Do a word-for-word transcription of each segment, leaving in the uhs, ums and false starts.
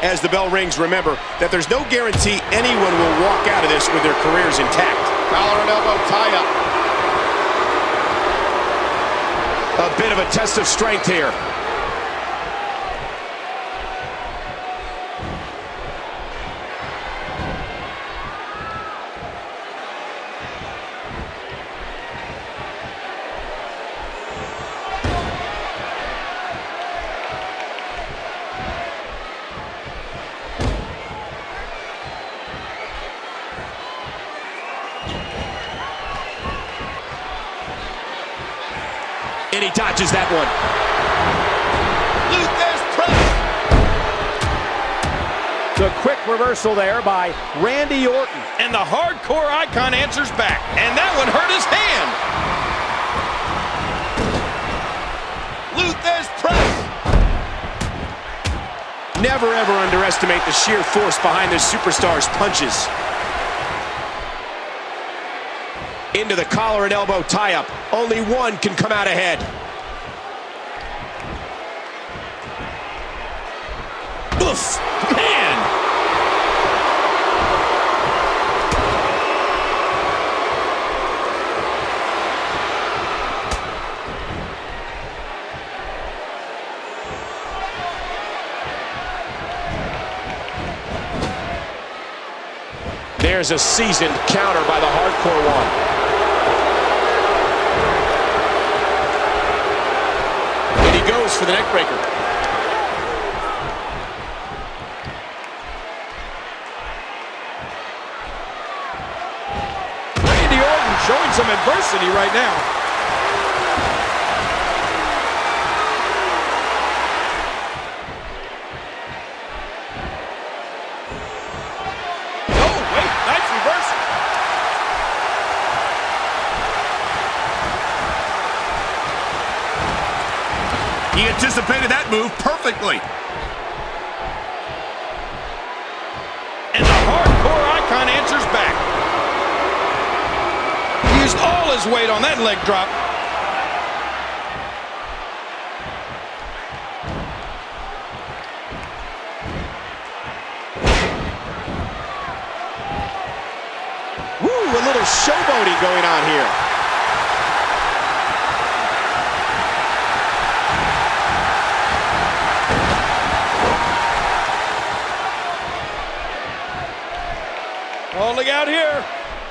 As the bell rings, remember that there's no guarantee anyone will walk out of this with their careers intact. Collar and elbow tie-up. A bit of a test of strength here. And he dodges that one. Luthez press. The quick reversal there by Randy Orton. And the hardcore icon answers back. And that one hurt his hand. Luthez press. Never ever underestimate the sheer force behind this superstar's punches. Into the collar and elbow tie-up. Only one can come out ahead. Oof, man! There's a seasoned counter by the hardcore one. Goes for the neck breaker. Randy Orton showing some adversity right now. Oh, wait, nice reversal. He anticipated that move perfectly. And the hardcore icon answers back. He used all his weight on that leg drop. Woo, a little showboating going on here. Oh, look out here.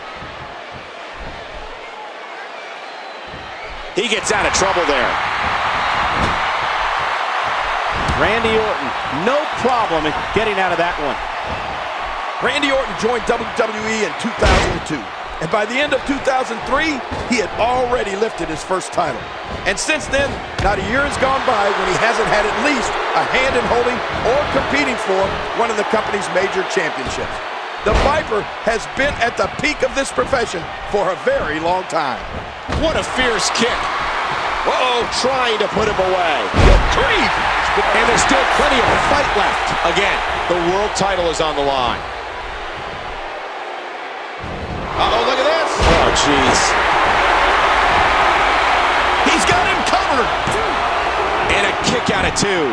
He gets out of trouble there. Randy Orton, no problem in getting out of that one. Randy Orton joined W W E in two thousand two. And by the end of two thousand three, he had already lifted his first title. And since then, not a year has gone by when he hasn't had at least a hand in holding or competing for one of the company's major championships. The Viper has been at the peak of this profession for a very long time. What a fierce kick. Uh-oh, trying to put him away. Good grief! And there's still plenty of a fight left. Again, the world title is on the line. Uh-oh, look at this. Oh, jeez. He's got him covered. And a kick out of two.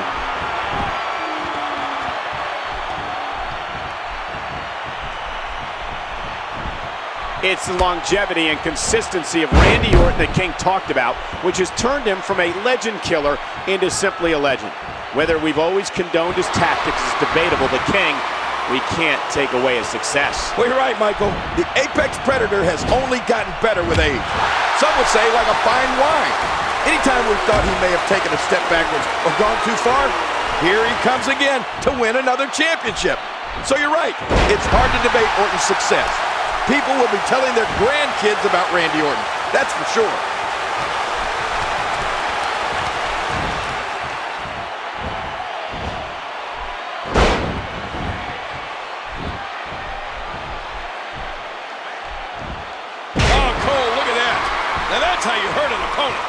It's the longevity and consistency of Randy Orton that King talked about, which has turned him from a legend killer into simply a legend. Whether we've always condoned his tactics is debatable, but King, we can't take away his success. Well, you're right, Michael. The Apex Predator has only gotten better with age. Some would say like a fine wine. Anytime we thought he may have taken a step backwards or gone too far, here he comes again to win another championship. So you're right. It's hard to debate Orton's success. People will be telling their grandkids about Randy Orton. That's for sure. Oh, Cole, look at that. Now that's how you hurt an opponent.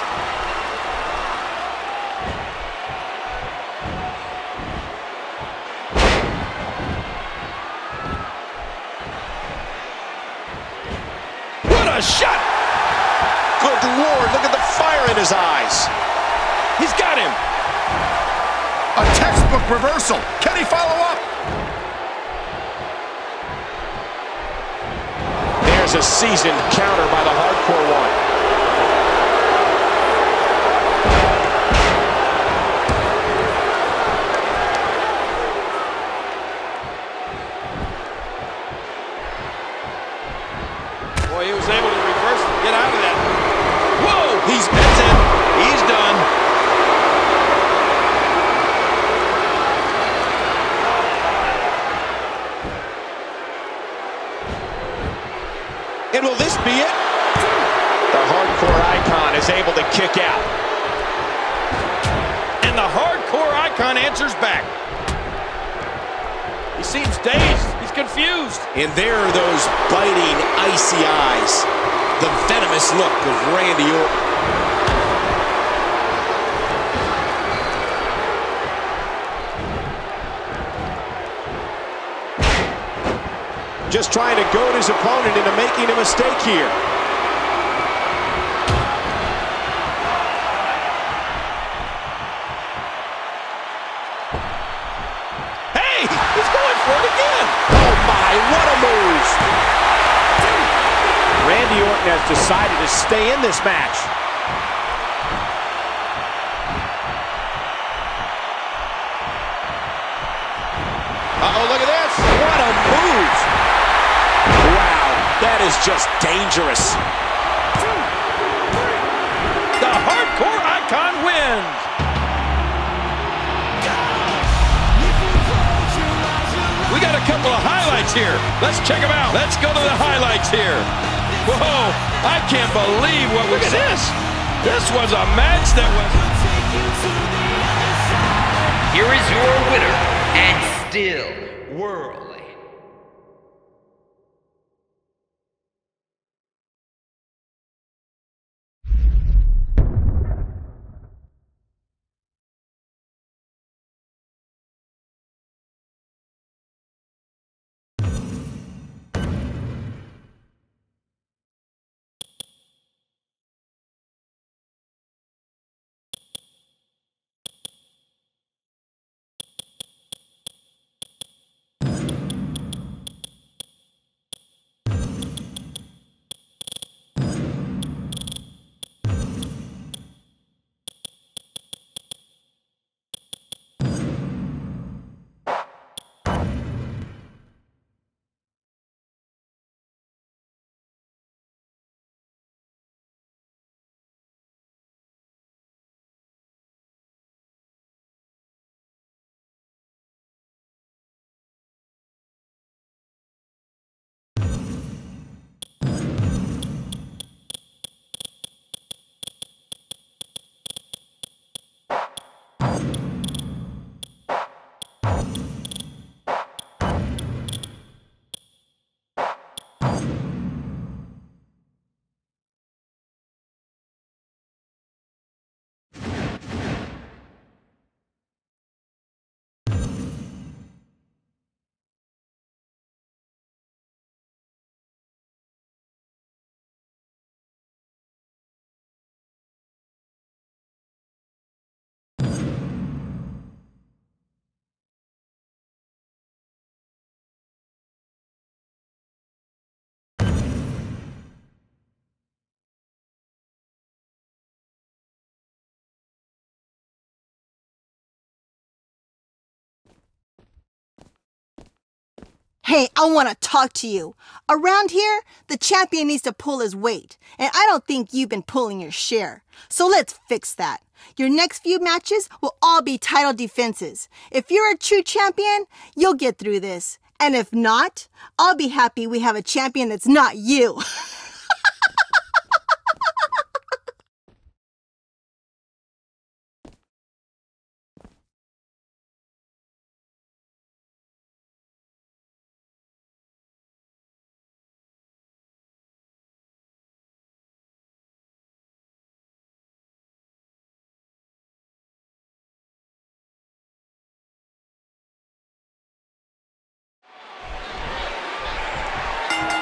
A shot. Good Lord, look at the fire in his eyes. He's got him. A textbook reversal. Can he follow up? There's a seasoned counter by the Hardcore One. Boy, he was able to reverse and get out of that. Whoa! He's, that's it. He's done. And will this be it? The Hardcore Icon is able to kick out. And the Hardcore Icon answers back. He seems dazed. He's confused. And there are those biting, icy eyes. The venomous look of Randy Orton. Just trying to goad his opponent into making a mistake here. Hey, he's going for it again. Oh my, what a move! Randy Orton has decided to stay in this match. Uh-oh, look at this. What a move! Wow, that is just dangerous. The Hardcore Icon wins. We got a couple of highlights here. Let's check them out. Let's go to the highlights here. Whoa, I can't believe what we Look at this. This was a match that was... Here is your winner, and still world. Hey, I want to talk to you. Around here, the champion needs to pull his weight, and I don't think you've been pulling your share. So let's fix that. Your next few matches will all be title defenses. If you're a true champion, you'll get through this. And if not, I'll be happy we have a champion that's not you.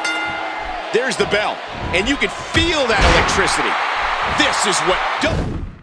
There's the bell, and you can feel that electricity. This is what...